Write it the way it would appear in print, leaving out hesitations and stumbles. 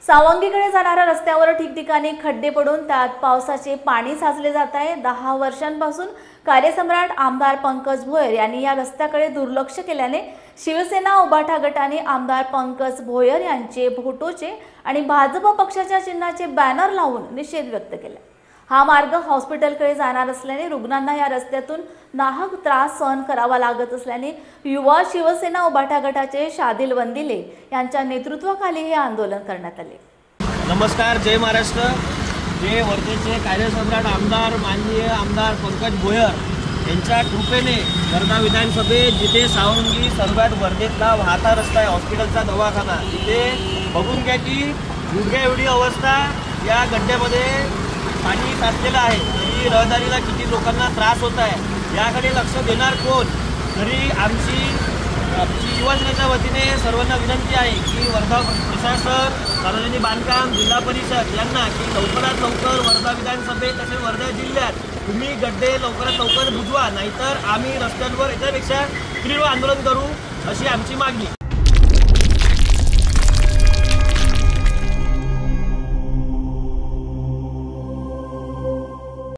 सावंगीकडे जाणाऱ्या रस्त्यावर ठिकठिकाणी खड्डे पडून त्यात पावसाचे पाणी साचले जात आहे। 10 वर्षांपासून कार्यसम्राट आमदार पंकज भोयर यांनी या रस्त्याकडे दुर्लक्ष केल्याने शिवसेना उभाटा गटाने आमदार पंकज भोयर यांचे फोटोचे आणि भाजप पक्षाच्या चिन्हाचे बॅनर लावून निषेध व्यक्त केला। हा मार्ग हॉस्पिटलकडे जाणार असल्याने रुग्णांना या रस्त्यातून नाहक त्रास सहन करावा लागत असल्याने युवा शिवसेना उभाटा गटाचे शादिल वंदिले यांच्या नेतृत्वाखाली हे आंदोलन करण्यात आले। नमस्कार, जय महाराष्ट्र। जे वर्धेचे कार्यसम्राट आमदार माननीय आमदार पंकज भोयर यांच्या कृपेने वर्धा विधानसभेत जिथे सावंगी सर्वात वर्धेतला वाहता रस्ता आहे, हॉस्पिटलचा दवाखाना, तिथे बघून घ्या की गुडघ्या एवढी अवस्था या गड्ड्यामध्ये पाणी साचलेलं आहे। तरी रहदारीला किती लोकांना त्रास होत आहे याकडे लक्ष देणार कोण? तरी आमची युवासेनेच्या वतीने सर्वांना विनंती आहे की वर्धा प्रशासन, सार्वजनिक बांधकाम, जिल्हा परिषद यांना की लवकरात लवकर वर्धा विधानसभेत तसेच वर्धा जिल्ह्यात तुम्ही गड्डे लवकरात लवकर बुजवा, नाहीतर आम्ही रस्त्यांवर याच्यापेक्षा तीव्र आंदोलन करू अशी आमची मागणी।